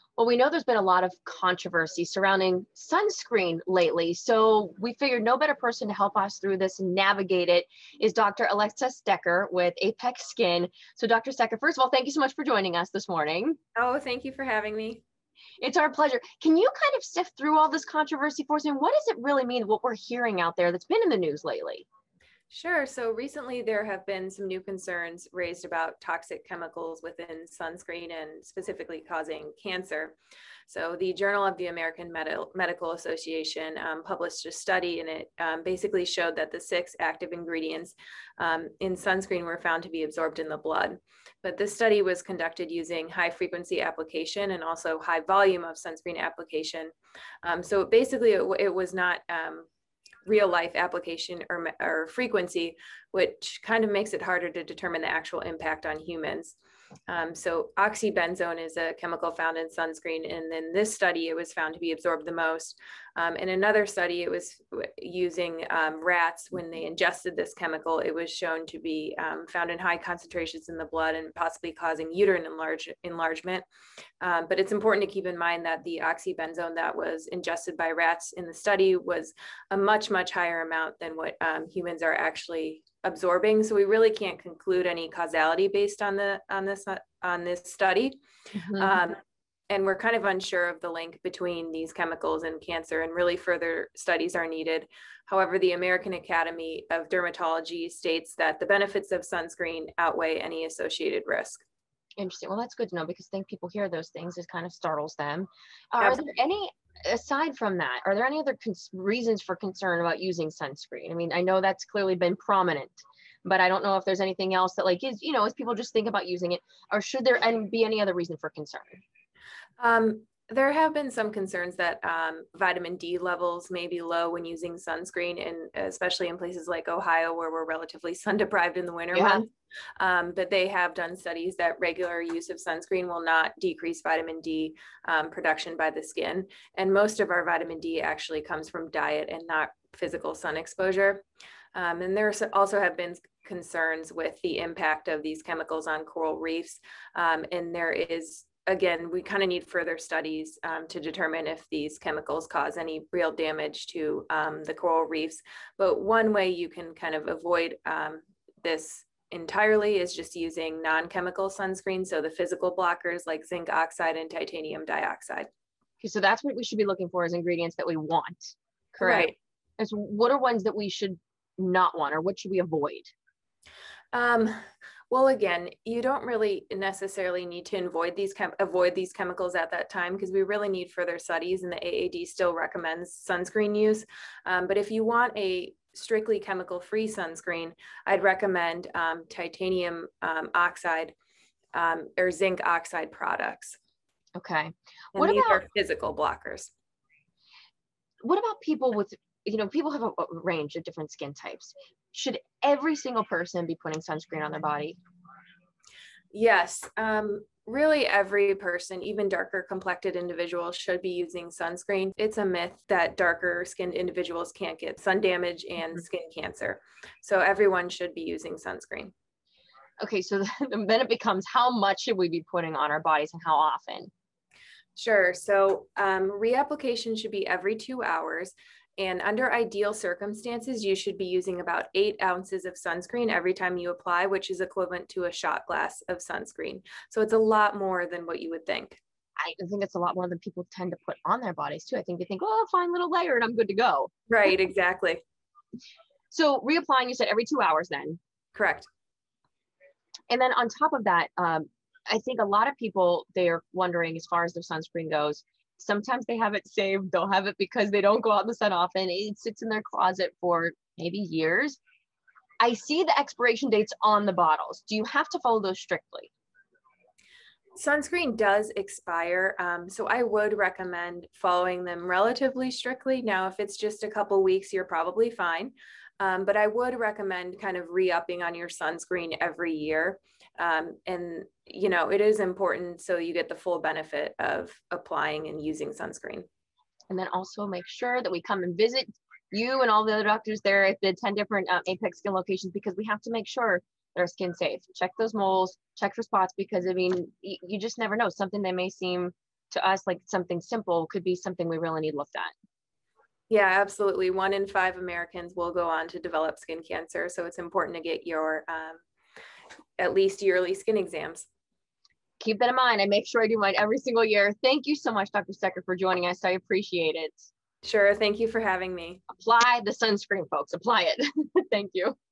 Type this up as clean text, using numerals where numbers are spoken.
Well, we know there's been a lot of controversy surrounding sunscreen lately. So we figured no better person to help us through this and navigate it is Dr. Alexa Stecker with Apex Skin. So Dr. Stecker, first of all, thank you so much for joining us this morning. Oh, thank you for having me. It's our pleasure. Can you kind of sift through all this controversy for us? And what does it really mean, what we're hearing out there that's been in the news lately? Sure. So recently there have been some new concerns raised about toxic chemicals within sunscreen and specifically causing cancer. So the Journal of the American Medical Association published a study, and it basically showed that the 6 active ingredients in sunscreen were found to be absorbed in the blood. But this study was conducted using high frequency application and also high volume of sunscreen application. So basically it was not real life application or frequency, which kind of makes it harder to determine the actual impact on humans. So oxybenzone is a chemical found in sunscreen, and in this study it was found to be absorbed the most. In another study, it was using rats. When they ingested this chemical, it was shown to be found in high concentrations in the blood and possibly causing uterine enlargement. But it's important to keep in mind that the oxybenzone that was ingested by rats in the study was a much, much higher amount than what humans are actually absorbing. So we really can't conclude any causality based on this study. Mm-hmm. And we're kind of unsure of the link between these chemicals and cancer, and really further studies are needed. However, the American Academy of Dermatology states that the benefits of sunscreen outweigh any associated risk. Interesting. Well, that's good to know, because I think people hear those things, it kind of startles them. Are there any, aside from that, are there any other reasons for concern about using sunscreen? I mean, I know that's clearly been prominent, but I don't know if there's anything else that like is, as people just think about using it, or should there be any other reason for concern? There have been some concerns that vitamin D levels may be low when using sunscreen, and especially in places like Ohio, where we're relatively sun deprived in the winter months. But they have done studies that regular use of sunscreen will not decrease vitamin D production by the skin. And most of our vitamin D actually comes from diet and not physical sun exposure. And there also have been concerns with the impact of these chemicals on coral reefs. And there is, again, we kind of need further studies to determine if these chemicals cause any real damage to the coral reefs. But one way you can kind of avoid this entirely is just using non-chemical sunscreen. So the physical blockers like zinc oxide and titanium dioxide. Okay, so that's what we should be looking for as ingredients that we want, correct? Right. And so what are ones that we should not want, or what should we avoid? Well, again, you don't really necessarily need to avoid these chemicals at that time, because we really need further studies, and the AAD still recommends sunscreen use. But if you want a strictly chemical-free sunscreen, I'd recommend titanium oxide or zinc oxide products. Okay. And these are physical blockers. What about people with, people have a range of different skin types. Should every single person be putting sunscreen on their body? Yes. Really every person, even darker complected individuals, should be using sunscreen. It's a myth that darker skinned individuals can't get sun damage and skin cancer. So everyone should be using sunscreen. Okay, so then it becomes, how much should we be putting on our bodies and how often? Sure. So reapplication should be every 2 hours. And under ideal circumstances, you should be using about 8 ounces of sunscreen every time you apply, which is equivalent to a shot glass of sunscreen. So it's a lot more than what you would think. I think it's a lot more than people tend to put on their bodies too. I think they think, oh, fine little layer and I'm good to go. Right, exactly. So reapplying, you said every 2 hours then? Correct. And then on top of that, I think a lot of people, they're wondering as far as their sunscreen goes, sometimes they have it saved, they'll have it because they don't go out in the sun often. It sits in their closet for maybe years. I see the expiration dates on the bottles. Do you have to follow those strictly? Sunscreen does expire, so I would recommend following them relatively strictly. Now, if it's just a couple weeks, you're probably fine. But I would recommend kind of re-upping on your sunscreen every year. And, it is important so you get the full benefit of applying and using sunscreen. And then also make sure that we come and visit you and all the other doctors there at the 10 different Apex Skin locations, because we have to make sure that our skin's safe. Check those moles, check for spots, because I mean, you just never know. Something that may seem to us, like something simple could be something we really need looked at. Yeah, absolutely. 1 in 5 Americans will go on to develop skin cancer. So it's important to get your at least yearly skin exams. Keep that in mind. I make sure I do mine every single year. Thank you so much, Dr. Stecker, for joining us. I appreciate it. Sure. Thank you for having me. Apply the sunscreen, folks. Apply it. Thank you.